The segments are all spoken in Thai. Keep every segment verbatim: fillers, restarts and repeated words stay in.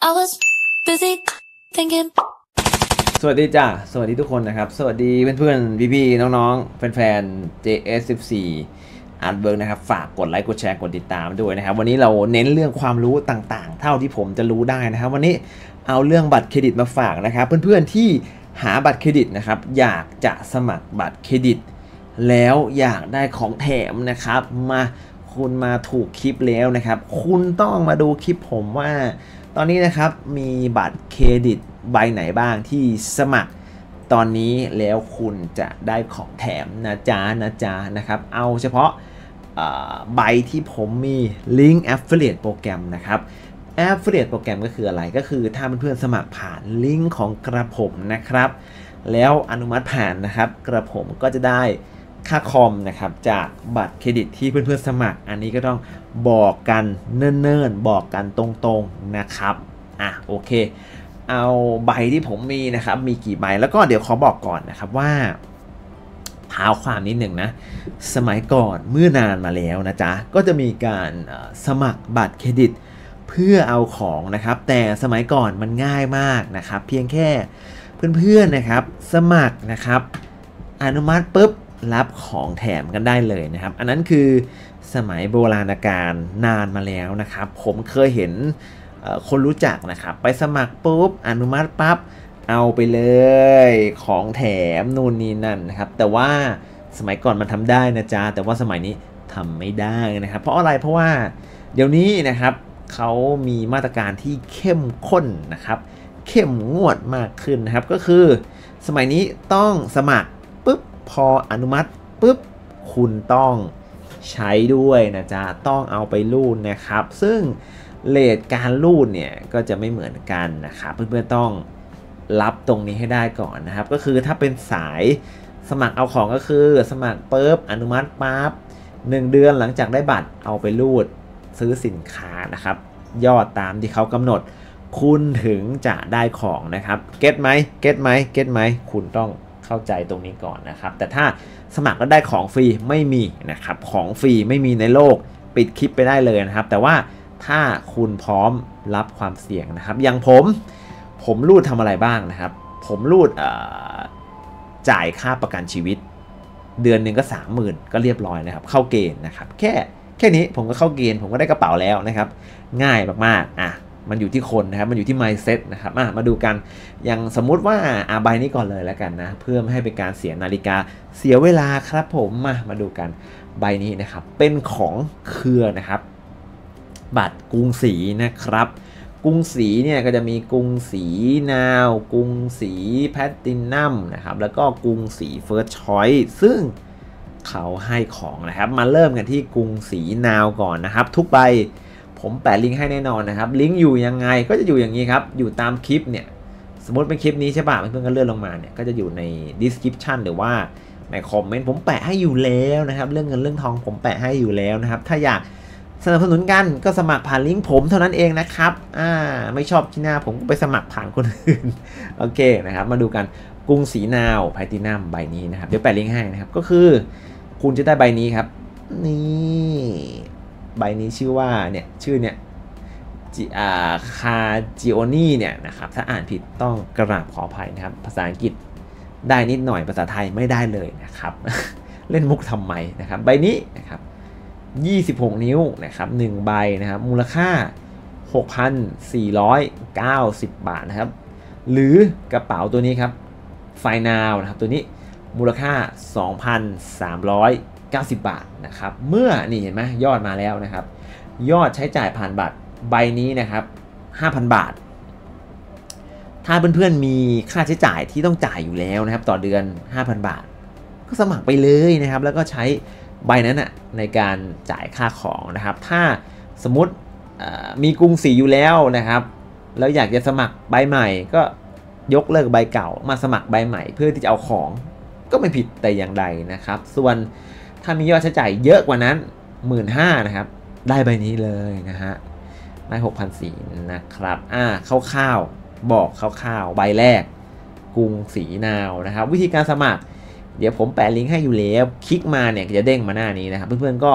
I was busy thinking สวัสดีจ้าสวัสดีทุกคนนะครับสวัสดีเพื่อนๆพี่ๆน้องๆแฟนๆ เจ เอส สิบสี่ อาร์ตเวิร์กนะครับฝากกดไลค์กดแชร์กดติดตามด้วยนะครับวันนี้เราเน้นเรื่องความรู้ต่างๆเท่าที่ผมจะรู้ได้นะครับวันนี้เอาเรื่องบัตรเครดิตมาฝากนะครับเพื่อนๆที่หาบัตรเครดิตนะครับอยากจะสมัครบัตรเครดิตแล้วอยากได้ของแถมนะครับมาคุณมาถูกคลิปแล้วนะครับคุณต้องมาดูคลิปผมว่าตอนนี้นะครับมีบัตรเครดิตใบไหนบ้างที่สมัครตอนนี้แล้วคุณจะได้ของแถมนะจ๊ะนะจ๊ะนะครับเอาเฉพาะใบที่ผมมีลิงก์ Affiliate โปรแกรมนะครับ Affiliate โปรแกรมก็คืออะไรก็คือถ้าเพื่อนๆสมัครผ่านลิงก์ของกระผมนะครับแล้วอนุมัติผ่านนะครับกระผมก็จะได้ค่าคอมนะครับจากบัตรเครดิตที่เพื่อนๆสมัครอันนี้ก็ต้องบอกกันเนิ่นๆบอกกันตรงๆนะครับอ่ะโอเคเอาใบที่ผมมีนะครับมีกี่ใบแล้วก็เดี๋ยวขอบอกก่อนนะครับว่าเท้าความนิดหนึ่งนะสมัยก่อนเมื่อนานมาแล้วนะจ๊ะก็จะมีการสมัครบัตรเครดิตเพื่อเอาของนะครับแต่สมัยก่อนมันง่ายมากนะครับเพียงแค่เพื่อนๆนะครับสมัครนะครับอนุมัติปุ๊บรับของแถมกันได้เลยนะครับอันนั้นคือสมัยโบราณกาลนานมาแล้วนะครับผมเคยเห็นคนรู้จักนะครับไปสมัครปุ๊บอนุมัติปั๊บเอาไปเลยของแถมนู่นนี่นั่นนะครับแต่ว่าสมัยก่อนมันทำได้นะจ๊ะแต่ว่าสมัยนี้ทำไม่ได้นะครับเพราะอะไรเพราะว่าเดี๋ยวนี้นะครับเขามีมาตรการที่เข้มข้นนะครับเข้มงวดมากขึ้นนะครับก็คือสมัยนี้ต้องสมัครปุ๊บพออนุมัติปุ๊บคุณต้องใช้ด้วยนะจ๊ะต้องเอาไปรูดนะครับซึ่งเรทการรูดเนี่ยก็จะไม่เหมือนกันนะครับเพื่อนๆต้องรับตรงนี้ให้ได้ก่อนนะครับก็คือถ้าเป็นสายสมัครเอาของก็คือสมัครปุ๊บอนุมัติปั๊บหนึ่งเดือนหลังจากได้บัตรเอาไปรูดซื้อสินค้านะครับยอดตามที่เขากำหนดคุณถึงจะได้ของนะครับเก็ตไหมเก็ตไหมเก็ตไหมคุณต้องเข้าใจตรงนี้ก่อนนะครับแต่ถ้าสมัครแล้วได้ของฟรีไม่มีนะครับของฟรีไม่มีในโลกปิดคลิปไปได้เลยนะครับแต่ว่าถ้าคุณพร้อมรับความเสี่ยงนะครับอย่างผมผมรูดทำอะไรบ้างนะครับผมรูดจ่ายค่าประกันชีวิตเดือนหนึ่งก็สามหมื่นก็เรียบร้อยนะครับเข้าเกณฑ์นะครับแค่แค่นี้ผมก็เข้าเกณฑ์ผมก็ได้กระเป๋าแล้วนะครับง่ายมากๆอ่ะมันอยู่ที่คนนะครับมันอยู่ที่ mindset นะครับมามาดูกันอย่างสมมุติว่าอ่าใบนี้ก่อนเลยแล้วกันนะเพื่อไม่ให้เป็นการเสียนาฬิกาเสียเวลาครับผมมามาดูกันใบนี้นะครับเป็นของเครือนะครับบัตรกรุงศรีนะครับกรุงศรีเนี่ยก็จะมีกรุงศรีนาวกรุงศรีแพลตินัมนะครับแล้วก็กรุงศรีเฟิร์สชอยส์ซึ่งเขาให้ของนะครับมาเริ่มกันที่กรุงศรีนาวก่อนนะครับทุกใบผมแปะลิงก์ให้แน่นอนนะครับลิงก์อยู่ยังไงก็จะอยู่อย่างนี้ครับอยู่ตามคลิปเนี่ยสมมติเป็นคลิปนี้ใช่ป่ะเพื่อนๆก็เลื่อนลงมาเนี่ยก็จะอยู่ใน description หรือว่าในคอมเมนต์ผมแปะให้อยู่แล้วนะครับเรื่องเงินเรื่องทองผมแปะให้อยู่แล้วนะครับถ้าอยากสนับสนุนกันก็สมัครผ่านลิงก์ผมเท่านั้นเองนะครับอ่าไม่ชอบที่หน้าผมก็ไปสมัครผ่านคนอื่นโอเคนะครับมาดูกันกรุงศรีนาวแพลตินัมใบนี้นะครับเดี๋ยวแปะลิงก์ให้นะครับก็คือคุณจะได้ใบนี้ครับนี่ใบนี้ชื่อว่าเนี่ยชื่อเนี่ยจิอาคาจิโอนี่เนี่ยนะครับถ้าอ่านผิดต้องกราบขออภัยนะครับภาษาอังกฤษได้นิดหน่อยภาษาไทยไม่ได้เลยนะครับ เล่นมุกทำไมนะครับใบนี้นะครับยี่สิบหกนิ้วนะครับหนึ่งใบนะครับมูลค่า หกพันสี่ร้อยเก้าสิบ บาทนะครับหรือกระเป๋าตัวนี้ครับไฟนาวนะครับตัวนี้มูลค่า สองพันสามร้อยเก้าสิบ บาทนะครับเมื่อนี่เห็นไหมยอดมาแล้วนะครับยอดใช้จ่ายผ่านบัตรใบนี้นะครับ ห้าพัน บาทถ้าเพื่อนๆมีค่าใช้จ่ายที่ต้องจ่ายอยู่แล้วนะครับต่อเดือน ห้าพัน บาทก็สมัครไปเลยนะครับแล้วก็ใช้ใบนั้นนะในการจ่ายค่าของนะครับถ้าสมมติมีกรุงศรีอยู่แล้วนะครับแล้วอยากจะสมัครใบใหม่ก็ยกเลิกใบเก่ามาสมัครใบใหม่เพื่อที่จะเอาของก็ไม่ผิดแต่อย่างใดนะครับส่วนถ้ามียอดใช้จ่ายเยอะกว่านั้น หนึ่งหมื่นห้าพัน นะครับได้ใบนี้เลยนะฮะได้ หกพันสี่ร้อย นะครับอ่าคร่าวๆบอกคร่าวๆใบแรกกรุงศรีนาวนะครับวิธีการสมัครเดี๋ยวผมแปะลิงก์ให้อยู่แล้วคลิกมาเนี่ยจะเด้งมาหน้านี้นะครับเพื่อนๆก็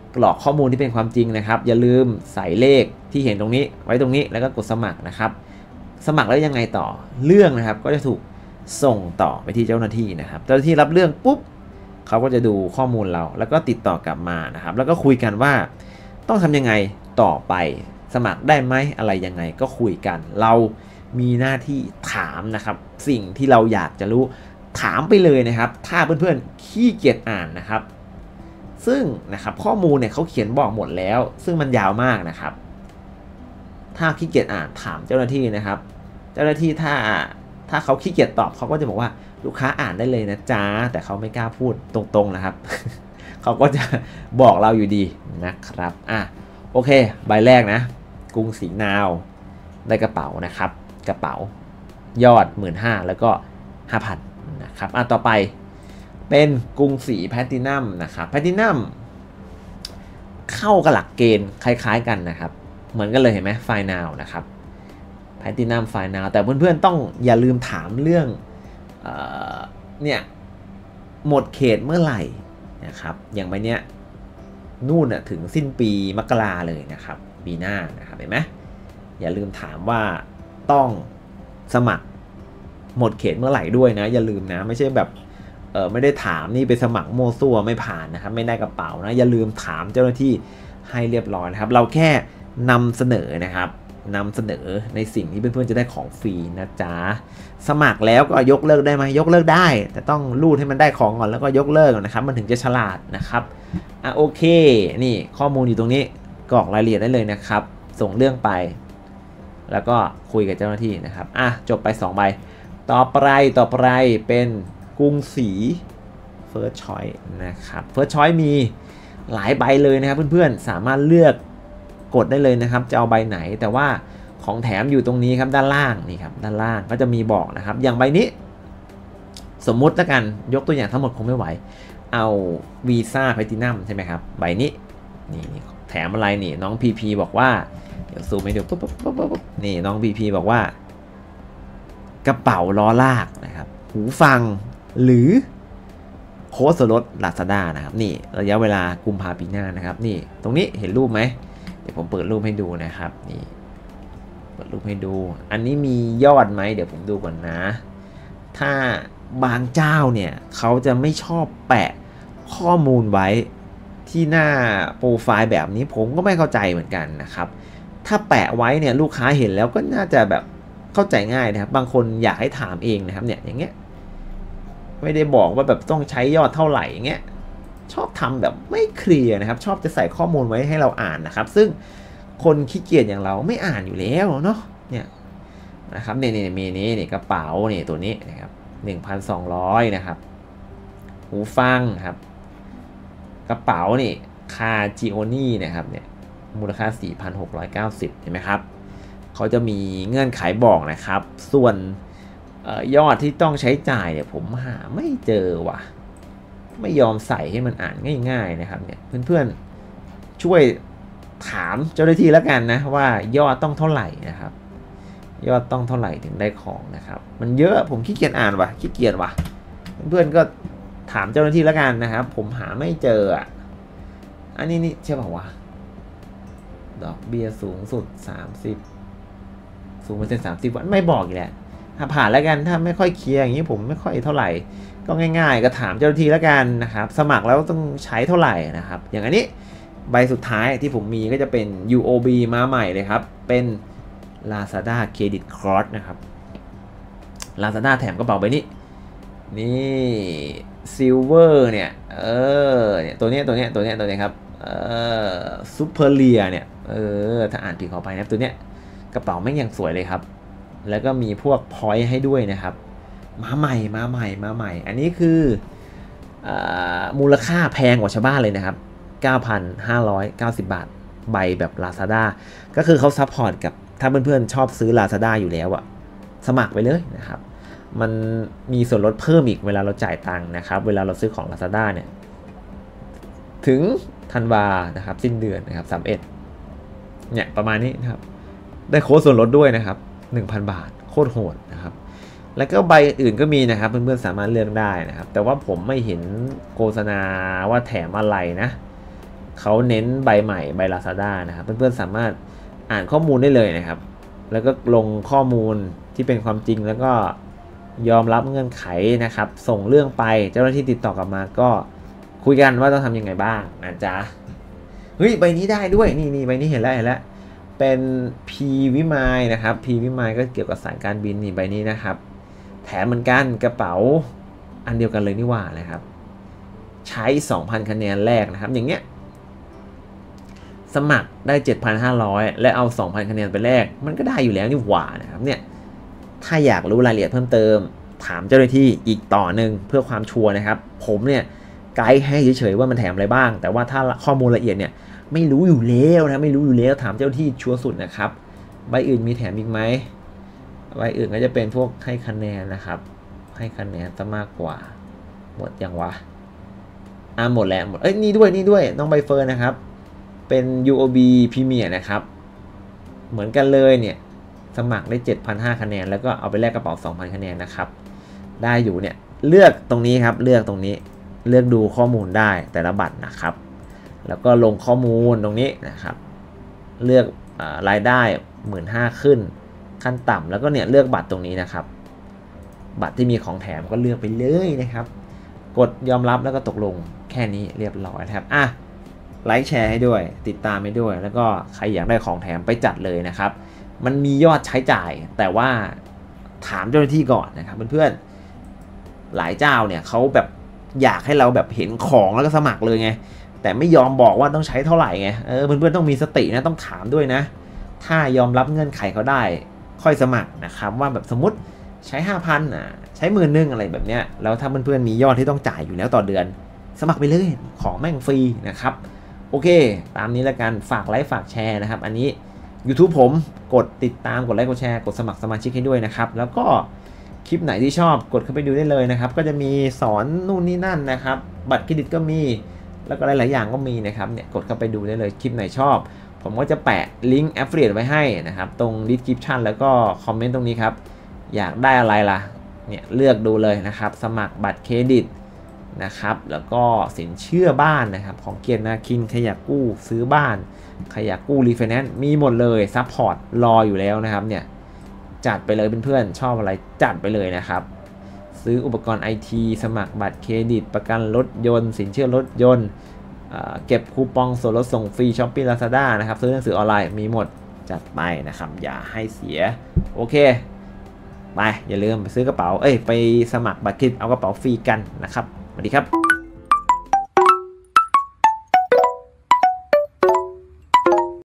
กรอกข้อมูลที่เป็นความจริงนะครับอย่าลืมใส่เลขที่เห็นตรงนี้ไว้ตรงนี้แล้วก็กดสมัครนะครับสมัครแล้วยังไงต่อเรื่องนะครับก็จะถูกส่งต่อไปที่เจ้าหน้าที่นะครับเจ้าหน้าที่รับเรื่องปุ๊บเขาก็จะดูข้อมูลเราแล้วก็ติดต่อกลับมานะครับแล้วก็คุยกันว่าต้องทำยังไงต่อไปสมัครได้ไหมอะไรยังไงก็คุยกันเรามีหน้าที่ถามนะครับสิ่งที่เราอยากจะรู้ถามไปเลยนะครับถ้าเพื่อนๆขี้เกียจอ่านนะครับซึ่งนะครับข้อมูลเนี่ยเขาเขียนบอกหมดแล้วซึ่งมันยาวมากนะครับถ้าขี้เกียจอ่านถามเจ้าหน้าที่นะครับเจ้าหน้าที่ถ้าถ้าเขาขี้เกียจตอบเขาก็จะบอกว่าลูกค้าอ่านได้เลยนะจ๊ะแต่เขาไม่กล้าพูดตรงๆนะครับ เขาก็จะบอกเราอยู่ดีนะครับอ่ะโอเคใบแรกนะกรุงศรีนาวได้กระเป๋านะครับกระเป๋ายอด หนึ่งหมื่นห้าพัน แล้วก็ ห้าพัน นะครับอ่ะต่อไปเป็นกรุงศรีแพลตินัมนะครับแพลตินัมเข้ากับหลักเกณฑ์คล้ายๆกันนะครับเหมือนกันเลยเห็นไหมไฟนาวนะครับแพลตินัมไฟนาวแต่เพื่อนๆต้องอย่าลืมถามเรื่องเอ่อเนี่ยหมดเขตเมื่อไหร่นะครับอย่างใบเนี้ยนู่นน่ะถึงสิ้นปีมกราเลยนะครับปีหน้านะครับเห็นไหมอย่าลืมถามว่าต้องสมัครหมดเขตเมื่อไหร่ด้วยนะอย่าลืมนะไม่ใช่แบบเออไม่ได้ถามนี่ไปสมัครโมซั่วไม่ผ่านนะครับไม่ได้กระเป๋านะอย่าลืมถามเจ้าหน้าที่ให้เรียบร้อยนะครับเราแค่นำเสนอนะครับนำเสนอในสิ่งที่เพื่อนๆจะได้ของฟรีนะจ๊ะสมัครแล้วก็ยกเลิกได้ไหมยกเลิกได้แต่ต้องรูดให้มันได้ของก่อนแล้วก็ยกเลิกนะครับมันถึงจะฉลาดนะครับอ่ะโอเคนี่ข้อมูลอยู่ตรงนี้กรอกรายละเอียดได้เลยนะครับส่งเรื่องไปแล้วก็คุยกับเจ้าหน้าที่นะครับอ่ะจบไปสองใบต่อไปต่อไปเป็นกรุงศรี First Choice นะครับ First Choice มีหลายใบเลยนะครับเพื่อนๆสามารถเลือกกดได้เลยนะครับจะเอาใบไหนแต่ว่าของแถมอยู่ตรงนี้ครับด้านล่างนี่ครับด้านล่างก็จะมีบอกนะครับอย่างใบนี้สมมุติแล้วกันยกตัวอย่างทั้งหมดคงไม่ไหวเอาวีซ่าแพลตินัมใช่ไหมครับใบนี้นี่แถมอะไรนี่น้องพีพีบอกว่าเดี๋ยวซูมให้ดูปุ๊บปุ๊บปุ๊บปุ๊บนี่น้องพีพีบอกว่ากระเป๋าล้อลากนะครับหูฟังหรือโค้ดส่วนลด Lazada นะครับนี่ระยะเวลากุมภาพันธ์ปีหน้านะครับนี่ตรงนี้เห็นรูปไหมเดี๋ยวผมเปิดรูปให้ดูนะครับนี่เปิดรูปให้ดูอันนี้มียอดไหมเดี๋ยวผมดูก่อนนะถ้าบางเจ้าเนี่ยเขาจะไม่ชอบแปะข้อมูลไว้ที่หน้าโปรไฟล์แบบนี้ผมก็ไม่เข้าใจเหมือนกันนะครับถ้าแปะไว้เนี่ยลูกค้าเห็นแล้วก็น่าจะแบบเข้าใจง่ายนะครับบางคนอยากให้ถามเองนะครับเนี่ยอย่างเงี้ยไม่ได้บอกว่าแบบต้องใช้ยอดเท่าไหร่อย่างเงี้ยชอบทำแบบไม่เคลียร์นะครับชอบจะใส่ข้อมูลไว้ให้เราอ่านนะครับซึ่งคนขี้เกียจอย่างเราไม่อ่านอยู่แล้วเนาะเนี่ยนะครับเนี่ยนี่มีนี้นี่กระเป๋านี่ตัวนี้นะครับ หนึ่งพันสองร้อย นะครับหูฟังครับกระเป๋านี่คาจิโอนี่นะครับเนี่ยมูลค่า สี่พันหกร้อยเก้าสิบ เห็นไหมครับเขาจะมีเงื่อนไขบอกนะครับส่วนยอดที่ต้องใช้จ่ายเนี่ยผมหาไม่เจอว่ะไม่ยอมใส่ให้มันอ่านง่ายๆนะครับเนี่ยเพื่อนๆช่วยถามเจ้าหน้าที่แล้วกันนะว่ายอดต้องเท่าไหร่นะครับยอดต้องเท่าไหร่ถึงได้ของนะครับมันเยอะผมขี้เกียจอ่านว่ะขี้เกียจว่ะเพื่อนๆก็ถามเจ้าหน้าที่แล้วกันนะครับผมหาไม่เจออ่ะอันนี้นี่ใช่ป่าววะดอกเบี้ยสูงสุดสามสิบสูงเปอร์เซ็นต์สามสิบวันไม่บอกอีกแหละถ้าผ่านแล้วกันถ้าไม่ค่อยเคลียร์อย่างนี้ผมไม่ค่อยเท่าไหร่ก็ง่ายๆก็ถามเจ้าหน้าที่แล้วกันนะครับสมัครแล้วต้องใช้เท่าไหร่นะครับอย่างอันนี้ใบสุดท้ายที่ผมมีก็จะเป็น ยู โอ บี มาใหม่เลยครับเป็น Lazada Credit Cross นะครับ Lazada แถมกระเป๋าใบนี้นี่ Silver เนี่ยเออเนี่ยตัวนี้ตัวนี้ตัวนี้ตัวนี้ครับเออ Superlia เนี่ยเออถ้าอ่านผิดขอไปนะตัวเนี้ยกระเป๋าแม่งยังสวยเลยครับแล้วก็มีพวก point ให้ด้วยนะครับมาใหม่มาใหม่มาใหม่อันนี้คืออมูลค่าแพงกว่าชาวบ้านเลยนะครับ เก้าพันห้าร้อยเก้าสิบ บาทใบแบบ Lazada ก็คือเขาซัพพอร์ตกับถ้าเพื่อนๆชอบซื้อ Lazada อยู่แล้วอะสมัครไปเลยนะครับมันมีส่วนลดเพิ่มอีกเวลาเราจ่ายตังค์นะครับเวลาเราซื้อของ Lazada เนี่ยถึงธันวานะครับสิ้นเดือนนะครับสามสิบเอ็ดเนี่ยประมาณนี้นะครับได้โค้ดส่วนลดด้วยนะครับ หนึ่งพัน บาทโคตรโหดนะครับแล้วก็ใบอื่นก็มีนะครับเพื่อนๆสามารถเลือกได้นะครับแต่ว่าผมไม่เห็นโฆษณาว่าแถมอะไรนะเขาเน้นใบใหม่ใบ Lazada นะครับเพื่อนๆสามารถอ่านข้อมูลได้เลยนะครับแล้วก็ลงข้อมูลที่เป็นความจริงแล้วก็ยอมรับเงื่อนไขนะครับส่งเรื่องไปเจ้าหน้าที่ติดต่อกลับมาก็คุยกันว่าต้องทำยังไงบ้างนะจ๊ะเฮ้ยใบนี้ได้ด้วยนี่นี่ใบนี้เห็นแล้วเห็นแล้วเป็นพีวิมายนะครับพีวิมายก็เกี่ยวกับสายการบินนี่ใบนี้นะครับแถมเหมือนกันกระเป๋าอันเดียวกันเลยนี่หว่านะครับใช้ สองพัน คะแนนแรกนะครับอย่างเงี้ยสมัครได้ เจ็ดพันห้าร้อย และเอา สองพัน คะแนนไปแลกมันก็ได้อยู่แล้วนี่หว่านะครับเนี่ยถ้าอยากรู้รายละเอียดเพิ่มเติมถามเจ้าหน้าที่อีกต่อหนึ่งเพื่อความชัวร์นะครับผมเนี่ยไกด์ให้เฉยๆว่ามันแถมอะไรบ้างแต่ว่าถ้าข้อมูลละเอียดเนี่ยไม่รู้อยู่แล้วนะไม่รู้อยู่แล้วถามเจ้าที่ชัวร์สุดนะครับใบอื่นมีแถมอีกไหมใบอื่นก็จะเป็นพวกให้คะแนนนะครับให้คะแนนซะมากกว่าหมดยังวะอ่ะหมดแล้วหมดเอ้ยนี่ด้วยนี่ด้วยน้องใบเฟิร์นนะครับเป็น ยู โอ บี Premier นะครับเหมือนกันเลยเนี่ยสมัครได้ เจ็ดพันห้าร้อย คะแนนแล้วก็เอาไปแลกกระเป๋า สองพัน คะแนนนะครับได้อยู่เนี่ยเลือกตรงนี้ครับเลือกตรงนี้เลือกดูข้อมูลได้แต่ละบัตรนะครับแล้วก็ลงข้อมูลตรงนี้นะครับเลือกอรายได้ หนึ่งหมื่นห้าพัน ขึ้นขั้นต่ำแล้วก็เนี่ยเลือกบัตรตรงนี้นะครับบัตรที่มีของแถมก็เลือกไปเลยนะครับกดยอมรับแล้วก็ตกลงแค่นี้เรียบร้อยครับอ่ะไลค์แชร์ให้ด้วยติดตามให้ด้วยแล้วก็ใครอยากได้ของแถมไปจัดเลยนะครับมันมียอดใช้จ่ายแต่ว่าถามเจ้าหน้าที่ก่อนนะครับเพื่อนๆหลายเจ้าเนี่ยเขาแบบอยากให้เราแบบเห็นของแล้วก็สมัครเลยไงแต่ไม่ยอมบอกว่าต้องใช้เท่าไหร่ไงเออเพื่อนๆต้องมีสตินะต้องถามด้วยนะถ้ายอมรับเงื่อนไขเขาได้ค่อยสมัครนะครับว่าแบบสมมติใช้ ห้าพัน อ่ะใช้หมื่นนึงอะไรแบบเนี้ยแล้วถ้าเพื่อนๆมียอดที่ต้องจ่ายอยู่แล้วต่อเดือนสมัครไปเลยของแม่งฟรีนะครับโอเคตามนี้แล้วกันฝากไลค์ฝากแชร์นะครับอันนี้ YouTube ผมกดติดตามกดไลค์กดแชร์กดสมัครสมาชิกให้ด้วยนะครับแล้วก็คลิปไหนที่ชอบกดเข้าไปดูได้เลยนะครับก็จะมีสอนนู่นนี่นั่นนะครับบัตรเครดิตก็มีแล้วก็หลายๆอย่างก็มีนะครับเนี่ยกดเข้าไปดูได้เลยคลิปไหนชอบผมก็จะแปะลิงก์ Affiliate ไว้ให้นะครับตรง Description แล้วก็คอมเมนต์ตรงนี้ครับอยากได้อะไรล่ะเนี่ยเลือกดูเลยนะครับสมัครบัตรเครดิตนะครับแล้วก็สินเชื่อบ้านนะครับของเกียรตินาคินใครอยากกู้ซื้อบ้านใครอยากกู้รีไฟแนนซ์มีหมดเลยซัพพอร์ตรออยู่แล้วนะครับเนี่ยจัดไปเลยเพื่อนๆชอบอะไรจัดไปเลยนะครับซื้ออุปกรณ์ ไอ ที สมัครบัตรเครดิตประกันรถยนต์สินเชื่อรถยนต์เก็บคูปองส่วนลดส่งฟรีช้อปปี้ Lazada นะครับซื้อหนังสือออนไลน์มีหมดจัดไปนะครับอย่าให้เสียโอเคไปอย่าลืมไปซื้อกระเป๋าเอ้ยไปสมัครบัตรเครดิตเอากระเป๋าฟรีกันนะครับสวัสดีครับ